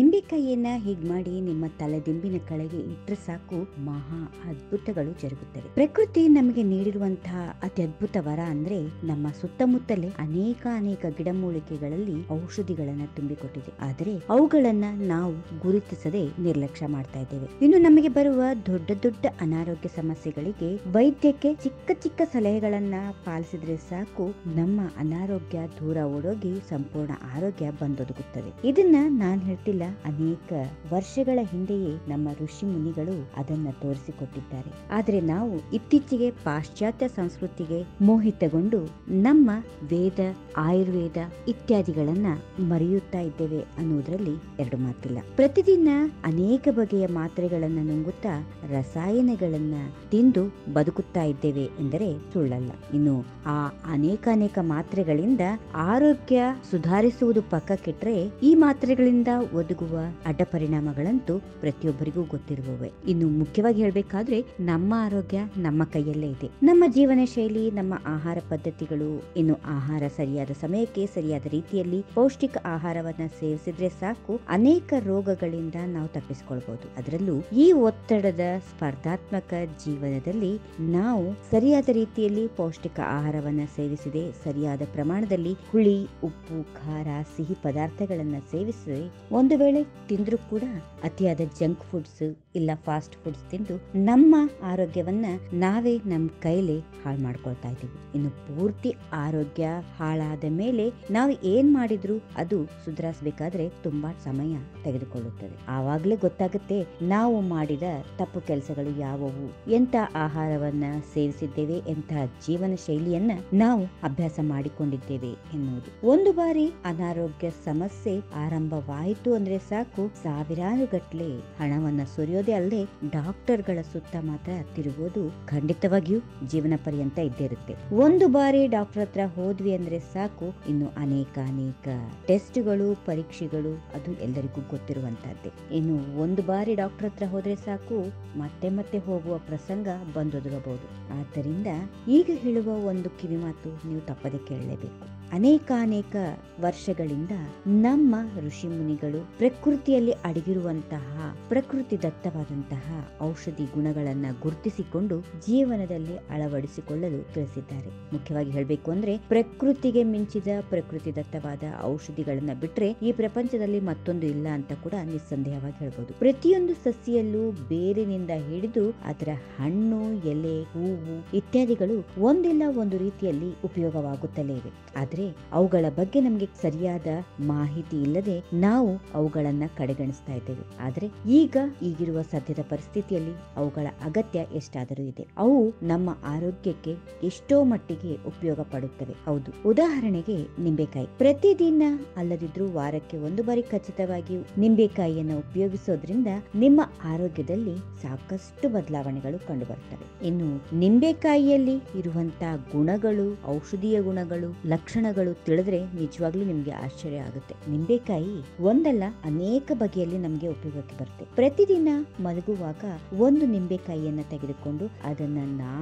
ನಿಂಬೆಕಾಯಿಯನ್ನ ಹೀಗ್ ಮಾಡಿ ನಿಮ್ಮ ತಲೆದಿಂಬಿನ ಕೆಳಗೆ ಇಟ್ಟರೆ ಸಾಕು ಮಹಾ ಅದ್ಭುತಗಳು ಜರುಗುತ್ತವೆ. ಪ್ರಕೃತಿ ನಮಗೆ ನೀಡಿರುವಂತಹ ಅತಿ ಅದ್ಭುತ ವರ ಅಂದ್ರೆ ನಮ್ಮ ಸುತ್ತಮುತ್ತಲೇ ಅನೇಕ ಗಿಡಮೂಲಿಕೆಗಳಲ್ಲಿ ಔಷಧಿಗಳನ್ನ ತುಂಬಿಕೊಟ್ಟಿದೆ. ಆದರೆ ಅವುಗಳನ್ನ ನಾವು ಗುರುತಿಸದೆ ನಿರ್ಲಕ್ಷ್ಯ ಮಾಡ್ತಾ ಇದ್ದೇವೆ. ಇನ್ನು ನಮಗೆ ಬರುವ ದೊಡ್ಡ ಅನಾರೋಗ್ಯ ಸಮಸ್ಯೆಗಳಿಗೆ ವೈದ್ಯಕ್ಕೆ ಚಿಕ್ಕ ಸಲಹೆಗಳನ್ನ ಪಾಲಿಸಿದ್ರೆ ಸಾಕು, ನಮ್ಮ ಅನಾರೋಗ್ಯ ದೂರ ಓಡೋಗಿ ಸಂಪೂರ್ಣ ಆರೋಗ್ಯ ಬಂದೊದಗುತ್ತದೆ. ಇದನ್ನ ನಾನ್ ಹೇಳ್ತಿಲ್ಲ, ಅನೇಕ ವರ್ಷಗಳ ಹಿಂದೆಯೇ ನಮ್ಮ ಋಷಿ ಮುನಿಗಳು ಅದನ್ನ ತೋರಿಸಿಕೊಟ್ಟಿದ್ದಾರೆ. ಆದ್ರೆ ನಾವು ಇತ್ತೀಚೆಗೆ ಪಾಶ್ಚಾತ್ಯ ಸಂಸ್ಕೃತಿಗೆ ಮೋಹಿತಗೊಂಡು ನಮ್ಮ ವೇದ, ಆಯುರ್ವೇದ ಇತ್ಯಾದಿಗಳನ್ನ ಮರೆಯುತ್ತಾ ಇದ್ದೇವೆ ಅನ್ನುವುದರಲ್ಲಿ ಎರಡು ಮಾತಿಲ್ಲ. ಪ್ರತಿದಿನ ಅನೇಕ ಬಗೆಯ ಮಾತ್ರೆಗಳನ್ನ ನುಂಗುತ್ತಾ ರಸಾಯನಗಳನ್ನ ತಿಂದು ಬದುಕುತ್ತಾ ಇದ್ದೇವೆ ಎಂದರೆ ಸುಳ್ಳಲ್ಲ. ಇನ್ನು ಆ ಅನೇಕ ಮಾತ್ರೆಗಳಿಂದ ಆರೋಗ್ಯ ಸುಧಾರಿಸುವುದು ಪಕ್ಕಕ್ಕಿಟ್ರೆ, ಈ ಮಾತ್ರೆಗಳಿಂದ ಒದಗುವ ಅಡ್ಡ ಪರಿಣಾಮಗಳಂತೂ ಪ್ರತಿಯೊಬ್ಬರಿಗೂ ಗೊತ್ತಿರುವವೆ. ಇನ್ನು ಮುಖ್ಯವಾಗಿ ಹೇಳ್ಬೇಕಾದ್ರೆ ನಮ್ಮ ಆರೋಗ್ಯ ನಮ್ಮ ಕೈಯಲ್ಲೇ ಇದೆ. ನಮ್ಮ ಜೀವನ ಶೈಲಿ, ನಮ್ಮ ಆಹಾರ ಪದ್ಧತಿಗಳು, ಇನ್ನು ಆಹಾರ ಸರಿಯಾದ ಸಮಯಕ್ಕೆ ಸರಿಯಾದ ರೀತಿಯಲ್ಲಿ ಪೌಷ್ಟಿಕ ಆಹಾರವನ್ನ ಸೇವಿಸಿದ್ರೆ ಸಾಕು, ಅನೇಕ ರೋಗಗಳಿಂದ ನಾವು ತಪ್ಪಿಸಿಕೊಳ್ಬಹುದು. ಅದರಲ್ಲೂ ಈ ಒತ್ತಡದ ಸ್ಪರ್ಧಾತ್ಮಕ ಜೀವನದಲ್ಲಿ ನಾವು ಸರಿಯಾದ ರೀತಿಯಲ್ಲಿ ಪೌಷ್ಟಿಕ ಆಹಾರವನ್ನ ಸೇವಿಸಿದೆ, ಸರಿಯಾದ ಪ್ರಮಾಣದಲ್ಲಿ ಹುಳಿ, ಉಪ್ಪು, ಖಾರ, ಸಿಹಿ ಪದಾರ್ಥಗಳನ್ನ ಸೇವಿಸಿ ಒಂದು ವೇಳೆ ತಿಂದ್ರೂ ಕೂಡ ಅತಿಯಾದ ಜಂಕ್ ಫುಡ್ಸ್ ಇಲ್ಲ ಫಾಸ್ಟ್ ಫುಡ್ಸ್ ತಿಂದು ನಮ್ಮ ಆರೋಗ್ಯವನ್ನ ನಾವೇ ನಮ್ಮ ಕೈಲೇ ಹಾಳು ಮಾಡ್ಕೊಳ್ತಾ ಇದ್ದೀವಿ. ಇನ್ನು ಪೂರ್ತಿ ಆರೋಗ್ಯ ಹಾಳಾದ ಮೇಲೆ ನಾವು ಏನ್ ಮಾಡಿದ್ರು ಅದು ಸುಧಾರಿಸಬೇಕಾದ್ರೆ ತುಂಬಾ ಸಮಯ ತೆಗೆದುಕೊಳ್ಳುತ್ತದೆ. ಆವಾಗ್ಲೇ ಗೊತ್ತಾಗುತ್ತೆ ನಾವು ಮಾಡಿದ ತಪ್ಪು ಕೆಲಸಗಳು ಯಾವುವು, ಎಂತ ಆಹಾರವನ್ನ ಸೇವಿಸಿದ್ದೇವೆ, ಎಂತ ಜೀವನ ಶೈಲಿಯನ್ನ ನಾವು ಅಭ್ಯಾಸ ಮಾಡಿಕೊಂಡಿದ್ದೇವೆ ಎನ್ನುವುದು. ಒಂದು ಬಾರಿ ಅನಾರೋಗ್ಯ ಸಮಸ್ಯೆ ಆರಂಭವಾಯಿತು ಅಂದ್ರೆ ಸಾಕು, ಸಾವಿರಾರು ಗಟ್ಟಲೆ ಹಣವನ್ನ ಸುರಿಯೋದೇ ಅಲ್ಲದೆ ಡಾಕ್ಟರ್ಗಳ ಸುತ್ತ ಮಾತ್ರ ತಿರುಗೋದು ಖಂಡಿತವಾಗಿಯೂ ಜೀವನ ಪರ್ಯಂತ ಇದ್ದೇ ಇರುತ್ತೆ. ಒಂದು ಬಾರಿ ಡಾಕ್ಟರ್ ಹತ್ರ ಹೋದ್ವಿ ಅಂದ್ರೆ ಸಾಕು, ಇನ್ನು ಅನೇಕ ಟೆಸ್ಟ್ಗಳು, ಪರೀಕ್ಷೆಗಳು, ಅದು ಎಲ್ಲರಿಗೂ ಗೊತ್ತಿರುವಂತಹದ್ದೇ. ಇನ್ನು ಒಂದು ಬಾರಿ ಡಾಕ್ಟರ್ ಹತ್ರ ಹೋದ್ರೆ ಸಾಕು, ಮತ್ತೆ ಹೋಗುವ ಪ್ರಸಂಗ ಬಂದೊದಗಬಹುದು. ಆದ್ದರಿಂದ ಈಗ ಹೇಳುವ ಒಂದು ಕಿವಿಮಾತು ನೀವು ತಪ್ಪದೆ ಕೇಳಲೇಬೇಕು. ಅನೇಕ ವರ್ಷಗಳಿಂದ ನಮ್ಮ ಋಷಿ ಮುನಿಗಳು ಪ್ರಕೃತಿಯಲ್ಲಿ ಅಡಗಿರುವಂತಹ ಪ್ರಕೃತಿ ದತ್ತವಾದಂತಹ ಔಷಧಿ ಗುಣಗಳನ್ನ ಗುರುತಿಸಿಕೊಂಡು ಜೀವನದಲ್ಲಿ ಅಳವಡಿಸಿಕೊಳ್ಳಲು ತಿಳಿಸಿದ್ದಾರೆ. ಮುಖ್ಯವಾಗಿ ಹೇಳಬೇಕು ಅಂದ್ರೆ ಪ್ರಕೃತಿಗೆ ಮಿಂಚಿದ ಪ್ರಕೃತಿ ದತ್ತವಾದ ಔಷಧಿಗಳನ್ನ ಬಿಟ್ರೆ ಈ ಪ್ರಪಂಚದಲ್ಲಿ ಮತ್ತೊಂದು ಇಲ್ಲ ಅಂತ ಕೂಡ ನಿಸ್ಸಂದೇಹವಾಗಿ ಹೇಳ್ಬೋದು. ಪ್ರತಿಯೊಂದು ಸಸ್ಯಲ್ಲೂ ಬೇರಿನಿಂದ ಹಿಡಿದು ಅದರ ಹಣ್ಣು, ಎಲೆ, ಹೂವು ಇತ್ಯಾದಿಗಳು ಒಂದಿಲ್ಲ ಒಂದು ರೀತಿಯಲ್ಲಿ ಉಪಯೋಗವಾಗುತ್ತಲೇ ಇವೆ. ಆದ್ರೆ ಅವುಗಳ ಬಗ್ಗೆ ನಮಗೆ ಸರಿಯಾದ ಮಾಹಿತಿ ಇಲ್ಲದೆ ನಾವು ಅವುಗಳನ್ನ ಕಡೆಗಣಿಸ್ತಾ ಇದ್ದೇವೆ. ಆದ್ರೆ ಈಗಿರುವ ಸದ್ಯದ ಪರಿಸ್ಥಿತಿಯಲ್ಲಿ ಅವುಗಳ ಅಗತ್ಯ ಎಷ್ಟಾದರೂ ಇದೆ. ಅವು ನಮ್ಮ ಆರೋಗ್ಯಕ್ಕೆ ಎಷ್ಟೋ ಮಟ್ಟಿಗೆ ಉಪಯೋಗ ಪಡುತ್ತವೆ. ಹೌದು, ಉದಾಹರಣೆಗೆ ನಿಂಬೆಕಾಯಿ. ಪ್ರತಿದಿನ ಅಲ್ಲದಿದ್ರೂ ವಾರಕ್ಕೆ ಒಂದು ಬಾರಿ ಖಚಿತವಾಗಿ ನಿಂಬೆಕಾಯಿಯನ್ನು ಉಪಯೋಗಿಸೋದ್ರಿಂದ ನಿಮ್ಮ ಆರೋಗ್ಯದಲ್ಲಿ ಸಾಕಷ್ಟು ಬದಲಾವಣೆಗಳು ಕಂಡು ಬರ್ತವೆ. ಇನ್ನು ನಿಂಬೆಕಾಯಿಯಲ್ಲಿ ಇರುವಂತಹ ಗುಣಗಳು, ಔಷಧೀಯ ಗುಣಗಳು, ಲಕ್ಷಣಗಳು ತಿಳಿದ್ರೆ ನಿಜವಾಗ್ಲೂ ನಿಮ್ಗೆ ಆಶ್ಚರ್ಯ ಆಗುತ್ತೆ. ನಿಂಬೆಕಾಯಿ ಒಂದಲ್ಲ ಅನೇಕ ಬಗೆಯಲ್ಲಿ ನಮ್ಗೆ ಉಪಯೋಗಕ್ಕೆ ಬರುತ್ತೆ. ಪ್ರತಿದಿನ ಮಲಗುವಾಗ ಒಂದು ನಿಂಬೆಕಾಯಿಯನ್ನ ತೆಗೆದುಕೊಂಡು ಅದನ್ನ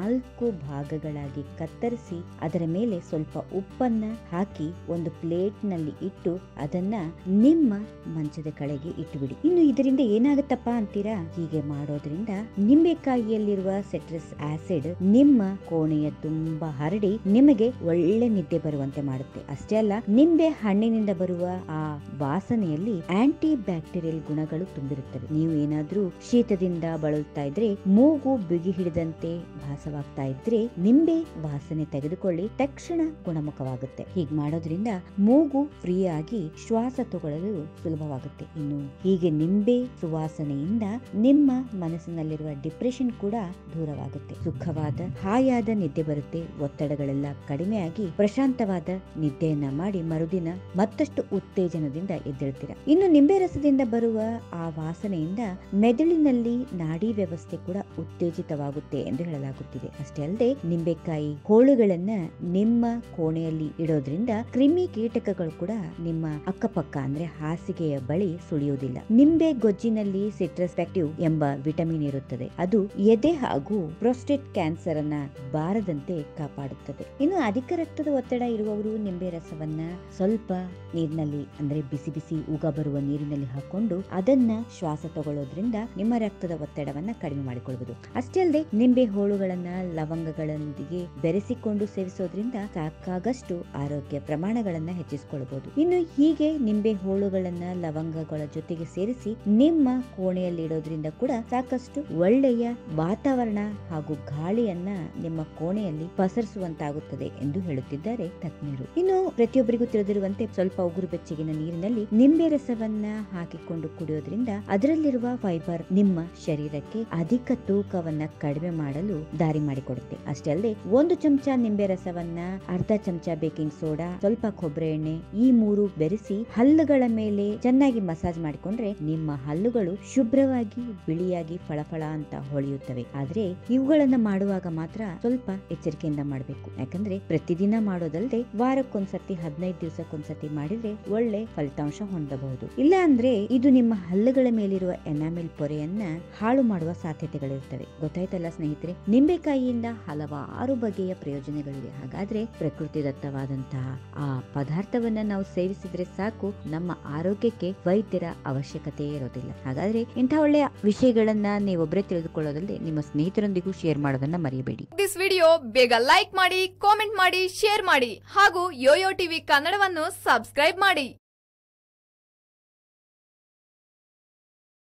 4 ಭಾಗಗಳಾಗಿ ಕತ್ತರಿಸಿ ಅದರ ಮೇಲೆ ಸ್ವಲ್ಪ ಉಪ್ಪನ್ನ ಹಾಕಿ ಒಂದು ಪ್ಲೇಟ್ ನಲ್ಲಿ ಇಟ್ಟು ಅದನ್ನ ನಿಮ್ಮ ಮಂಚದ ಕೆಳಗೆ ಇಟ್ಟುಬಿಡಿ. ಇನ್ನು ಇದರಿಂದ ಏನಾಗುತ್ತಪ್ಪ ಅಂತೀರಾ? ಹೀಗೆ ಮಾಡೋದ್ರಿಂದ ನಿಂಬೆಕಾಯಿಯಲ್ಲಿರುವ ಸಿಟ್ರಸ್ ಆಸಿಡ್ ನಿಮ್ಮ ಕೋಣೆಯ ತುಂಬಾ ಹರಡಿ ನಿಮಗೆ ಒಳ್ಳೆ ನಿದ್ದೆ ಬರುವಂತೆ ಮಾಡುತ್ತೆ. ಅಷ್ಟೇ ಅಲ್ಲ, ನಿಂಬೆ ಹಣ್ಣಿನಿಂದ ಬರುವ ಆ ವಾಸನೆಯಲ್ಲಿ ಆಂಟಿ ಬ್ಯಾಕ್ಟೀರಿಯಲ್ ಗುಣಗಳು ತುಂಬಿರುತ್ತವೆ. ನೀವು ಏನಾದ್ರೂ ಶೀತದಿಂದ ಬಳಲ್ತಾ ಇದ್ರೆ, ಮೂಗು ಬಿಗಿ ಹಿಡಿದಂತೆ ಭಾಸವಾಗ್ತಾ ಇದ್ರೆ ನಿಂಬೆ ವಾಸನೆ ತೆಗೆದುಕೊಳ್ಳಿ, ತಕ್ಷಣ ಗುಣಮುಖವಾಗುತ್ತೆ. ಹೀಗೆ ಮಾಡೋದ್ರಿಂದ ಮೂಗು ಫ್ರೀ ಆಗಿ ಶ್ವಾಸ ತಗೊಳ್ಳಲು ಸುಲಭವಾಗುತ್ತೆ. ಇನ್ನು ಹೀಗೆ ನಿಂಬೆ ಸುವಾಸನೆಯಿಂದ ನಿಮ್ಮ ಮನಸ್ಸಿನಲ್ಲಿರುವ ಡಿಪ್ರೆಷನ್ ಕೂಡ ದೂರವಾಗುತ್ತೆ. ಸುಖವಾದ ಹಾಯಾದ ನಿದ್ದೆ ಬರುತ್ತೆ. ಒತ್ತಡಗಳೆಲ್ಲ ಕಡಿಮೆಯಾಗಿ ಪ್ರಶಾಂತವಾದ ನಿದ್ದೆಯನ್ನ ಮಾಡಿ ಮರುದಿನ ಮತ್ತಷ್ಟು ಉತ್ತೇಜನದಿಂದ ಎದ್ದೇಳ್ತೀರಾ. ಇನ್ನು ನಿಂಬೆ ರಸದಿಂದ ಬರುವ ಆ ವಾಸನೆಯಿಂದ ಮೆದುಳಿನಲ್ಲಿ ನಾಡಿ ವ್ಯವಸ್ಥೆ ಕೂಡ ಉತ್ತೇಜಿತವಾಗುತ್ತೆ ಎಂದು ಹೇಳಲಾಗುತ್ತಿದೆ. ಅಷ್ಟೇ ಅಲ್ಲದೆ ನಿಂಬೆಕಾಯಿ ಹೋಳುಗಳನ್ನ ನಿಮ್ಮ ಕೋಣೆಯಲ್ಲಿ ಇಡೋದ್ರಿಂದ ಕ್ರಿಮಿ ಕೀಟಕಗಳು ಕೂಡ ನಿಮ್ಮ ಅಕ್ಕಪಕ್ಕ ಅಂದ್ರೆ ಹಾಸಿಗೆಯ ಬಳಿ ಸುಳಿಯುವುದಿಲ್ಲ. ನಿಂಬೆ ಗೊಜ್ಜಿನಲ್ಲಿ ಸಿಟ್ರಸ್ ಆಕ್ಟಿವ್ ಎಂಬ ವಿಟಮಿನ್ ಇರುತ್ತದೆ. ಅದು ಎದೆ ಹಾಗೂ ಪ್ರೋಸ್ಟೇಟ್ ಕ್ಯಾನ್ಸರ್ ಅನ್ನ ಬಾರದಂತೆ ಕಾಪಾಡುತ್ತದೆ. ಇನ್ನು ಅಧಿಕ ರಕ್ತದ ಒತ್ತಡ ಇರುವವರು ಚೂರು ನಿಂಬೆ ರಸವನ್ನ ಸ್ವಲ್ಪ ನೀರಿನಲ್ಲಿ ಅಂದ್ರೆ ಬಿಸಿ ಬಿಸಿ ಉಗ ಬರುವ ನೀರಿನಲ್ಲಿ ಹಾಕೊಂಡು ಅದನ್ನ ಶ್ವಾಸ ತಗೊಳ್ಳೋದ್ರಿಂದ ನಿಮ್ಮ ರಕ್ತದ ಒತ್ತಡವನ್ನ ಕಡಿಮೆ ಮಾಡಿಕೊಳ್ಳಬಹುದು. ಅಷ್ಟೇ ಅಲ್ಲದೆ ನಿಂಬೆ ಹೋಳುಗಳನ್ನ ಲವಂಗಗಳೊಂದಿಗೆ ಬೆರೆಸಿಕೊಂಡು ಸೇವಿಸೋದ್ರಿಂದ ಸಾಕಾಗಷ್ಟು ಆರೋಗ್ಯ ಪ್ರಮಾಣಗಳನ್ನ ಹೆಚ್ಚಿಸಿಕೊಳ್ಳಬಹುದು. ಇನ್ನು ಹೀಗೆ ನಿಂಬೆ ಹೋಳುಗಳನ್ನ ಲವಂಗಗಳ ಜೊತೆಗೆ ಸೇರಿಸಿ ನಿಮ್ಮ ಕೋಣೆಯಲ್ಲಿ ಇಡೋದ್ರಿಂದ ಕೂಡ ಸಾಕಷ್ಟು ಒಳ್ಳೆಯ ವಾತಾವರಣ ಹಾಗೂ ಗಾಳಿಯನ್ನ ನಿಮ್ಮ ಕೋಣೆಯಲ್ಲಿ ಪಸರಿಸುವಂತಾಗುತ್ತದೆ ಎಂದು ಹೇಳುತ್ತಿದ್ದಾರೆ ತಜ್ಞರು. ಇನ್ನು ಪ್ರತಿಯೊಬ್ಬರಿಗೂ ತಿಳಿದಿರುವಂತೆ ಸ್ವಲ್ಪ ಉಗುರು ಬೆಚ್ಚಗಿನ ನೀರಿನಲ್ಲಿ ನಿಂಬೆ ರಸವನ್ನ ಹಾಕಿಕೊಂಡು ಕುಡಿಯೋದ್ರಿಂದ ಅದರಲ್ಲಿರುವ ಫೈಬರ್ ನಿಮ್ಮ ಶರೀರಕ್ಕೆ ಅಧಿಕ ತೂಕವನ್ನ ಕಡಿಮೆ ಮಾಡಲು ದಾರಿ ಮಾಡಿಕೊಡುತ್ತೆ. ಅಷ್ಟೇ ಅಲ್ಲದೆ 1 ಚಮಚ ನಿಂಬೆ ರಸವನ್ನ, ಅರ್ಧ ಚಮಚ ಬೇಕಿಂಗ್ ಸೋಡಾ, ಸ್ವಲ್ಪ ಕೊಬ್ಬರಿ ಎಣ್ಣೆ ಈ 3 ಬೆರೆಸಿ ಹಲ್ಲುಗಳ ಮೇಲೆ ಚೆನ್ನಾಗಿ ಮಸಾಜ್ ಮಾಡಿಕೊಂಡ್ರೆ ನಿಮ್ಮ ಹಲ್ಲುಗಳು ಶುಭ್ರವಾಗಿ ಬಿಳಿಯಾಗಿ ಫಳಫಳ ಅಂತ ಹೊಳೆಯುತ್ತವೆ. ಆದ್ರೆ ಇವುಗಳನ್ನ ಮಾಡುವಾಗ ಮಾತ್ರ ಸ್ವಲ್ಪ ಎಚ್ಚರಿಕೆಯಿಂದ ಮಾಡಬೇಕು. ಯಾಕಂದ್ರೆ ಪ್ರತಿದಿನ ಮಾಡೋದಲ್ಲದೆ ವಾರಕ್ಕೊಂದ್ಸತಿ 15 ದಿವಸಕ್ಕೊಂದ್ಸತಿ ಮಾಡಿದ್ರೆ ಒಳ್ಳೆ ಫಲಿತಾಂಶ ಹೊಂದಬಹುದು. ಇಲ್ಲ ಅಂದ್ರೆ ಇದು ನಿಮ್ಮ ಹಲ್ಲುಗಳ ಮೇಲಿರುವ ಎನಾಮಿಲ್ ಪೊರೆಯನ್ನ ಹಾಳು ಮಾಡುವ ಸಾಧ್ಯತೆಗಳಿರ್ತವೆ. ಗೊತ್ತಾಯ್ತಲ್ಲ ಸ್ನೇಹಿತರೆ, ನಿಂಬೆಕಾಯಿಯಿಂದ ಹಲವಾರು ಬಗೆಯ ಪ್ರಯೋಜನಗಳಿವೆ. ಹಾಗಾದ್ರೆ ಪ್ರಕೃತಿ ದತ್ತವಾದಂತಹ ಆ ಪದಾರ್ಥವನ್ನ ನಾವು ಸೇವಿಸಿದ್ರೆ ಸಾಕು, ನಮ್ಮ ಆರೋಗ್ಯಕ್ಕೆ ವೈದ್ಯರ ಅವಶ್ಯಕತೆ ಇರೋದಿಲ್ಲ. ಹಾಗಾದ್ರೆ ಇಂಥ ಒಳ್ಳೆಯ ವಿಷಯಗಳನ್ನ ನೀವೊಬ್ಬರೇ ತಿಳಿದುಕೊಳ್ಳೋದಲ್ಲದೆ ನಿಮ್ಮ ಸ್ನೇಹಿತರೊಂದಿಗೂ ಶೇರ್ ಮಾಡೋದನ್ನ ಮರೆಯಬೇಡಿ. ದಿಸ್ ವಿಡಿಯೋ ಬೇಗ ಲೈಕ್ ಮಾಡಿ, ಕಾಮೆಂಟ್ ಮಾಡಿ, ಶೇರ್ ಮಾಡಿ ಹಾಗೂ ಯೋಯೋ ಟಿವಿ ಕನ್ನಡವನ್ನು ಸಬ್ಸ್ಕ್ರೈಬ್ ಮಾಡಿ.